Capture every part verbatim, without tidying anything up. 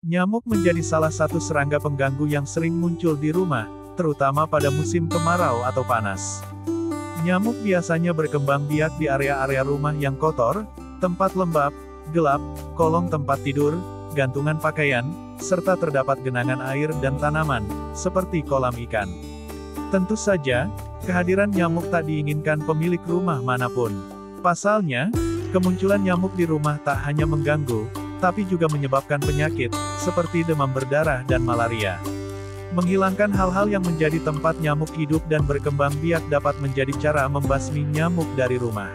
Nyamuk menjadi salah satu serangga pengganggu yang sering muncul di rumah, terutama pada musim kemarau atau panas. Nyamuk biasanya berkembang biak di area-area rumah yang kotor, tempat lembab, gelap, kolong tempat tidur, gantungan pakaian, serta terdapat genangan air dan tanaman, seperti kolam ikan. Tentu saja, kehadiran nyamuk tak diinginkan pemilik rumah manapun. Pasalnya, kemunculan nyamuk di rumah tak hanya mengganggu, tapi juga menyebabkan penyakit, seperti demam berdarah dan malaria. Menghilangkan hal-hal yang menjadi tempat nyamuk hidup dan berkembang biak dapat menjadi cara membasmi nyamuk dari rumah.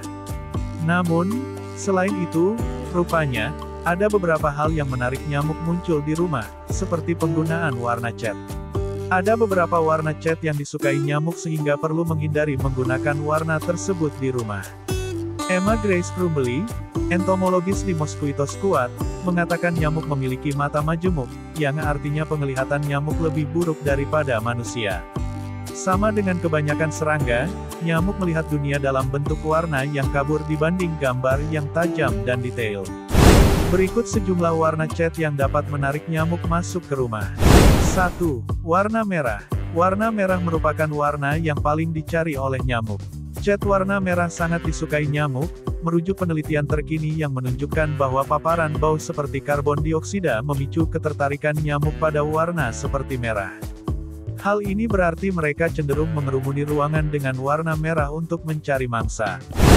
Namun, selain itu, rupanya, ada beberapa hal yang menarik nyamuk muncul di rumah, seperti penggunaan warna cat. Ada beberapa warna cat yang disukai nyamuk sehingga perlu menghindari menggunakan warna tersebut di rumah. Emma Grace Crumbly, entomologis di Mosquito Squad, mengatakan nyamuk memiliki mata majemuk, yang artinya penglihatan nyamuk lebih buruk daripada manusia. Sama dengan kebanyakan serangga, nyamuk melihat dunia dalam bentuk warna yang kabur dibanding gambar yang tajam dan detail. Berikut sejumlah warna cat yang dapat menarik nyamuk masuk ke rumah. satu. Warna merah. Warna merah merupakan warna yang paling dicari oleh nyamuk. Cat warna merah sangat disukai nyamuk, merujuk penelitian terkini yang menunjukkan bahwa paparan bau seperti karbon dioksida memicu ketertarikan nyamuk pada warna seperti merah. Hal ini berarti mereka cenderung mengerumuni ruangan dengan warna merah untuk mencari mangsa.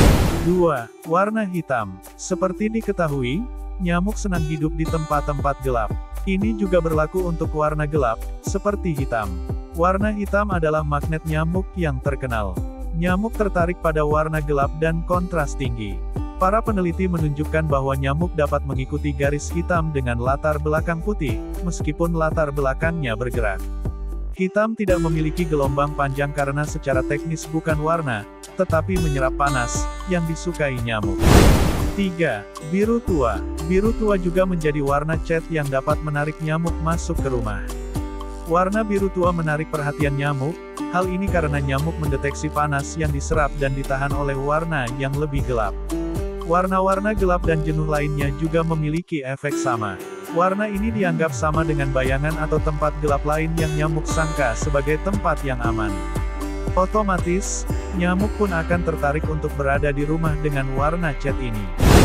dua. Warna hitam. Seperti diketahui, nyamuk senang hidup di tempat-tempat gelap. Ini juga berlaku untuk warna gelap, seperti hitam. Warna hitam adalah magnet nyamuk yang terkenal. Nyamuk tertarik pada warna gelap dan kontras tinggi. Para peneliti menunjukkan bahwa nyamuk dapat mengikuti garis hitam dengan latar belakang putih, meskipun latar belakangnya bergerak. Hitam tidak memiliki gelombang panjang karena secara teknis bukan warna, tetapi menyerap panas, yang disukai nyamuk. tiga. Biru tua. Biru tua juga menjadi warna cat yang dapat menarik nyamuk masuk ke rumah. Warna biru tua menarik perhatian nyamuk, hal ini karena nyamuk mendeteksi panas yang diserap dan ditahan oleh warna yang lebih gelap. Warna-warna gelap dan jenuh lainnya juga memiliki efek sama. Warna ini dianggap sama dengan bayangan atau tempat gelap lain yang nyamuk sangka sebagai tempat yang aman. Otomatis, nyamuk pun akan tertarik untuk berada di rumah dengan warna cat ini.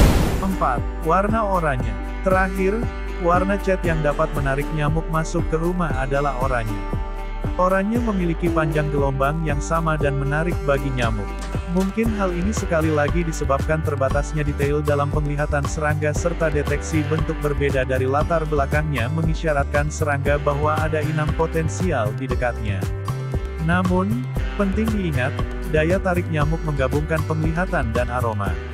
empat. Warna oranye. Terakhir, warna cat yang dapat menarik nyamuk masuk ke rumah adalah oranye. Oranye memiliki panjang gelombang yang sama dan menarik bagi nyamuk. Mungkin hal ini sekali lagi disebabkan terbatasnya detail dalam penglihatan serangga serta deteksi bentuk berbeda dari latar belakangnya mengisyaratkan serangga bahwa ada inang potensial di dekatnya. Namun, penting diingat, daya tarik nyamuk menggabungkan penglihatan dan aroma.